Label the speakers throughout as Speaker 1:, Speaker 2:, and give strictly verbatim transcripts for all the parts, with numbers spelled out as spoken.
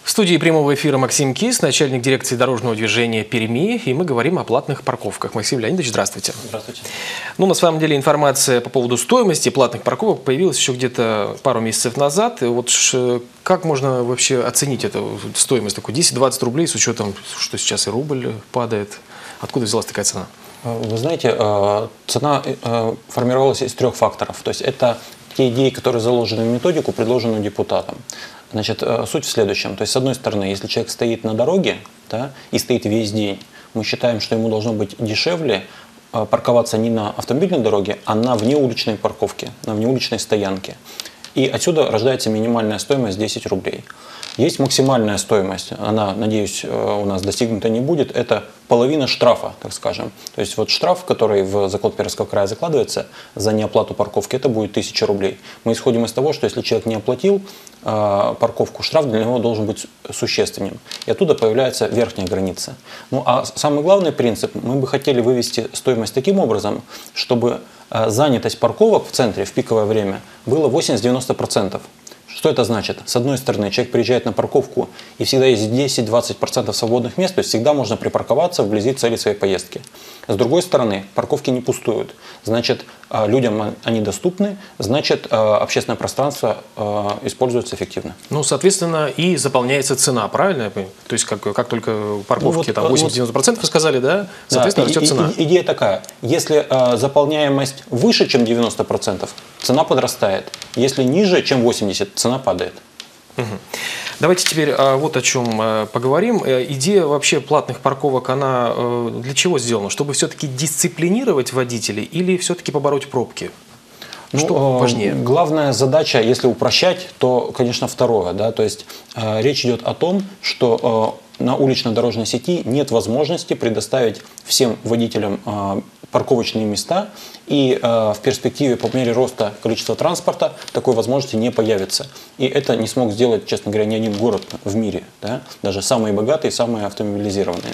Speaker 1: В студии прямого эфира Максим Кис, начальник дирекции дорожного движения Перми, и мы говорим о платных парковках. Максим Леонидович, здравствуйте.
Speaker 2: Здравствуйте.
Speaker 1: Ну, на самом деле, информация по поводу стоимости платных парковок появилась еще где-то пару месяцев назад. И вот как можно вообще оценить эту стоимость? Такой десять-двадцать рублей с учетом, что сейчас и рубль падает. Откуда взялась такая цена?
Speaker 2: Вы знаете, цена формировалась из трех факторов. То есть это те идеи, которые заложены в методику, предложенную депутатом. Значит, суть в следующем. То есть, с одной стороны, если человек стоит на дороге, да, и стоит весь день, мы считаем, что ему должно быть дешевле парковаться не на автомобильной дороге, а на внеуличной парковке, на внеуличной стоянке. И отсюда рождается минимальная стоимость десять рублей. Есть максимальная стоимость, она, надеюсь, у нас достигнута не будет, это половина штрафа, так скажем. То есть вот штраф, который в закон Пермского края закладывается за неоплату парковки, это будет тысяча рублей. Мы исходим из того, что если человек не оплатил э, парковку, штраф для него должен быть существенным. И оттуда появляется верхняя граница. Ну а самый главный принцип, мы бы хотели вывести стоимость таким образом, чтобы э, занятость парковок в центре в пиковое время было восемьдесят-девяносто процентов. Что это значит? С одной стороны, человек приезжает на парковку, и всегда есть десять-двадцать процентов свободных мест, то есть всегда можно припарковаться вблизи цели своей поездки. С другой стороны, парковки не пустуют. Значит, людям они доступны, значит, общественное пространство используется эффективно.
Speaker 1: Ну, соответственно, и заполняется цена, правильно? То есть, как, как только парковки ну, вот, восемьдесят-девяносто процентов, вот, вы сказали, да? Соответственно, да, растет
Speaker 2: и,
Speaker 1: цена.
Speaker 2: И, идея такая. Если э, заполняемость выше, чем девяносто процентов, цена подрастает. Если ниже, чем восемьдесят процентов, цена падает.
Speaker 1: Угу. Давайте теперь а, вот о чем а, поговорим. Идея вообще платных парковок, она а, для чего сделана? Чтобы все-таки дисциплинировать водителей или все-таки побороть пробки?
Speaker 2: Ну,
Speaker 1: что важнее?
Speaker 2: Главная задача, если упрощать, то, конечно, второе. Да? То есть э, речь идет о том, что э, на улично-дорожной сети нет возможности предоставить всем водителям э, парковочные места, и э, в перспективе по мере роста количества транспорта такой возможности не появится. И это не смог сделать, честно говоря, ни один город в мире, да? Даже самые богатые, самые автомобилизированные.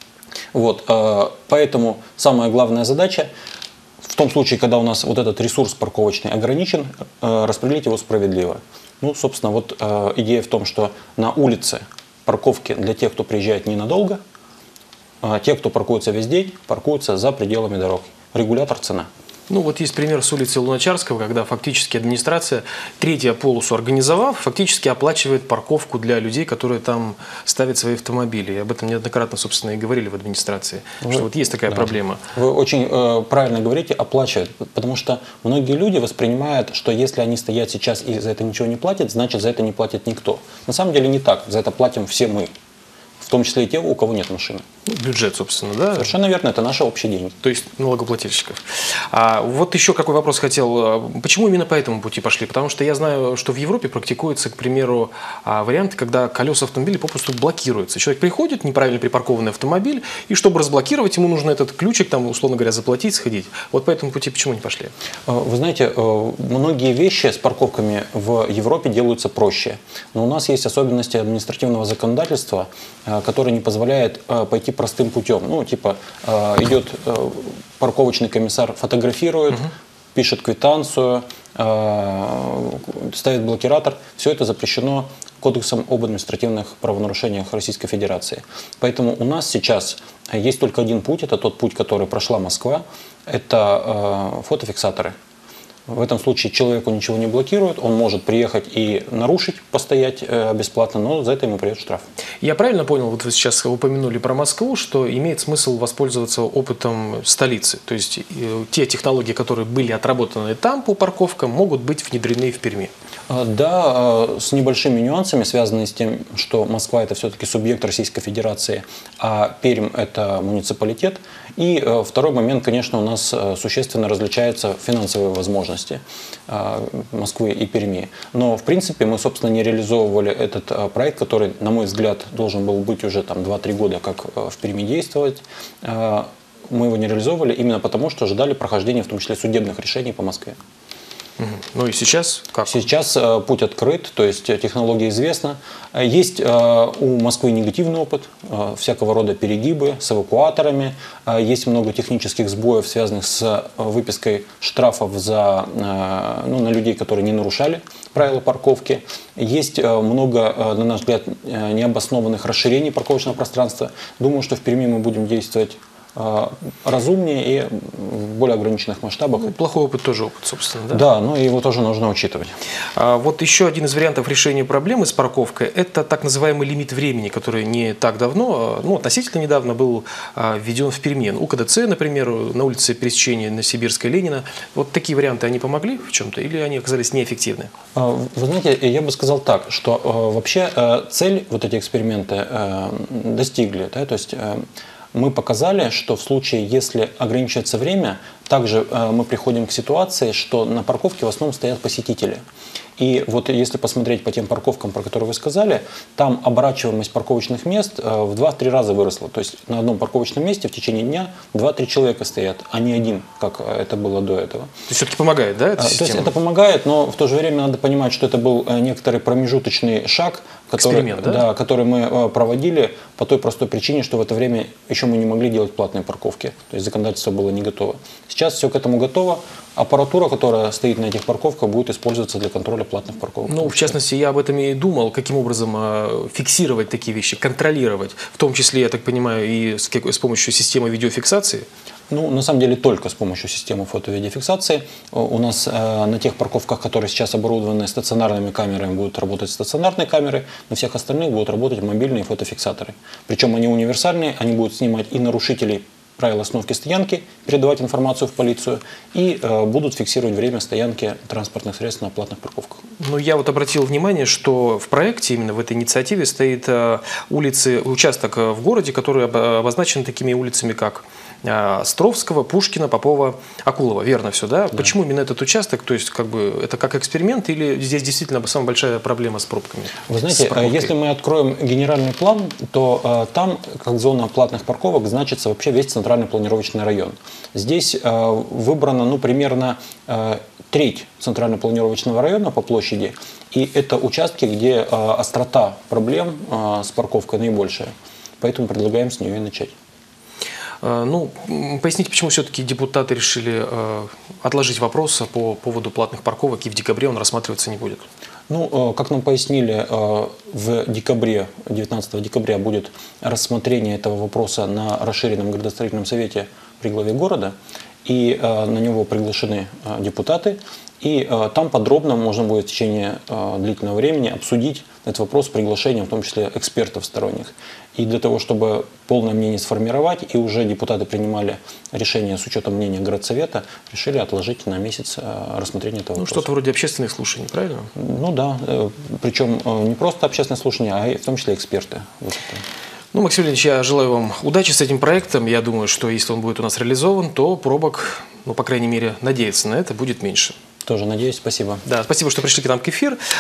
Speaker 2: Вот, э, поэтому самая главная задача в том случае, когда у нас вот этот ресурс парковочный ограничен, э, распределить его справедливо. Ну, собственно, вот э, идея в том, что на улице парковки для тех, кто приезжает ненадолго, а те, кто паркуется весь день, паркуются за пределами дорог. Регулятор цена.
Speaker 1: Ну вот есть пример с улицы Луначарского, когда фактически администрация, третью полосу организовав, фактически оплачивает парковку для людей, которые там ставят свои автомобили. И об этом неоднократно, собственно, и говорили в администрации, Вы, что вот есть такая да. проблема.
Speaker 2: Вы очень э, правильно говорите, оплачивают, потому что многие люди воспринимают, что если они стоят сейчас и за это ничего не платят, значит за это не платит никто. На самом деле не так, за это платим все мы. В том числе и те, у кого нет машины.
Speaker 1: Бюджет, собственно, да?
Speaker 2: Совершенно верно, это наши общие деньги.
Speaker 1: То есть налогоплательщиков. А вот еще какой вопрос хотел. Почему именно по этому пути пошли? Потому что я знаю, что в Европе практикуется, к примеру, вариант, когда колеса автомобиля попросту блокируются. Человек приходит, неправильно припаркованный автомобиль, и чтобы разблокировать, ему нужно этот ключик, там, условно говоря, заплатить, сходить. Вот по этому пути почему не пошли?
Speaker 2: Вы знаете, многие вещи с парковками в Европе делаются проще. Но у нас есть особенности административного законодательства, который не позволяет пойти простым путем. Ну, типа, идет парковочный комиссар, фотографирует, угу. пишет квитанцию, ставит блокиратор. Все это запрещено Кодексом об административных правонарушениях Российской Федерации. Поэтому у нас сейчас есть только один путь, это тот путь, который прошла Москва, это фотофиксаторы. В этом случае человеку ничего не блокирует, он может приехать и нарушить, постоять э, бесплатно, но за это ему придет штраф.
Speaker 1: Я правильно понял, вот вы сейчас упомянули про Москву, что имеет смысл воспользоваться опытом столицы. То есть э, те технологии, которые были отработаны там по парковкам, могут быть внедрены в Перми.
Speaker 2: Да, с небольшими нюансами, связанными с тем, что Москва – это все-таки субъект Российской Федерации, а Пермь – это муниципалитет. И второй момент, конечно, у нас существенно различаются финансовые возможности Москвы и Перми. Но, в принципе, мы, собственно, не реализовывали этот проект, который, на мой взгляд, должен был быть уже там два-три года, как в Перми действовать. Мы его не реализовывали именно потому, что ожидали прохождения, в том числе, судебных решений по Москве.
Speaker 1: Угу. Ну и сейчас как?
Speaker 2: Сейчас э, путь открыт, то есть технология известна. Есть э, у Москвы негативный опыт, э, всякого рода перегибы с эвакуаторами. Э, есть много технических сбоев, связанных с выпиской штрафов за, э, ну, на людей, которые не нарушали правила парковки. Есть э, много, э, на наш взгляд, э, необоснованных расширений парковочного пространства. Думаю, что в Перми мы будем действовать разумнее и в более ограниченных масштабах.
Speaker 1: Ну, плохой опыт тоже опыт, собственно. Да,
Speaker 2: да, но его тоже нужно учитывать.
Speaker 1: А вот еще один из вариантов решения проблемы с парковкой – это так называемый лимит времени, который не так давно, ну, относительно недавно был введен в Перми. У ка дэ цэ, например, на улице пересечения Новосибирская, Ленина. Вот такие варианты, они помогли в чем-то или они оказались неэффективны?
Speaker 2: Вы знаете, я бы сказал так, что вообще цель вот эти эксперименты достигли. Да, то есть мы показали, что в случае, если ограничивается время, также э, мы приходим к ситуации, что на парковке в основном стоят посетители. И вот если посмотреть по тем парковкам, про которые вы сказали, там оборачиваемость парковочных мест э, в два-три раза выросла. То есть на одном парковочном месте в течение дня два-три человека стоят, а не один, как это было до этого.
Speaker 1: То есть все-таки помогает, да, эта
Speaker 2: э,
Speaker 1: система?
Speaker 2: То есть это помогает, но в то же время надо понимать, что это был некоторый промежуточный шаг, который,
Speaker 1: да?
Speaker 2: Да, который мы проводили по той простой причине, что в это время еще мы не могли делать платные парковки. То есть законодательство было не готово. Сейчас все к этому готово. Аппаратура, которая стоит на этих парковках, будет использоваться для контроля платных парковок.
Speaker 1: Ну, в частности, я об этом и думал, каким образом э, фиксировать такие вещи, контролировать, в том числе, я так понимаю, и с, с помощью системы видеофиксации.
Speaker 2: Ну, на самом деле, только с помощью системы фото-видеофиксации. У нас э, на тех парковках, которые сейчас оборудованы стационарными камерами, будут работать стационарные камеры, на всех остальных будут работать мобильные фотофиксаторы. Причем они универсальные, они будут снимать и нарушителей правил остановки стоянки, передавать информацию в полицию и э, будут фиксировать время стоянки транспортных средств на платных парковках.
Speaker 1: Ну, я вот обратил внимание, что в проекте, именно в этой инициативе, стоит э, улицы, участок в городе, который обозначен такими улицами, как Островского, Пушкина, Попова, Акулова. Верно все, да? Да? Почему именно этот участок? То есть, как бы, это как эксперимент или здесь действительно самая большая проблема с пробками?
Speaker 2: Вы знаете, если мы откроем генеральный план, то э, там, как зона платных парковок, значится вообще весь центральный планировочный район. Здесь э, выбрано, ну, примерно э, треть центрально-планировочного района по площади. И это участки, где э, острота проблем э, с парковкой наибольшая. Поэтому предлагаем с нее и начать.
Speaker 1: Ну, поясните, почему все-таки депутаты решили э, отложить вопрос по поводу платных парковок, и в декабре он рассматриваться не будет?
Speaker 2: Ну, как нам пояснили, в декабре, девятнадцатого декабря будет рассмотрение этого вопроса на расширенном градостроительном совете при главе города, и на него приглашены депутаты, и там подробно можно будет в течение длительного времени обсудить этот вопрос с приглашением, в том числе экспертов сторонних. И для того, чтобы полное мнение сформировать, и уже депутаты принимали решение с учетом мнения городсовета, решили отложить на месяц рассмотрение этого
Speaker 1: ну,
Speaker 2: вопроса.
Speaker 1: Что-то вроде общественных слушаний, правильно?
Speaker 2: Ну да, причем не просто общественные слушания, а и в том числе эксперты. Вот
Speaker 1: ну, Максим Леонидович, я желаю вам удачи с этим проектом. Я думаю, что если он будет у нас реализован, то пробок, ну, по крайней мере, надеяться на это будет меньше.
Speaker 2: Тоже надеюсь, спасибо.
Speaker 1: Да, спасибо, что пришли к нам к эфиру.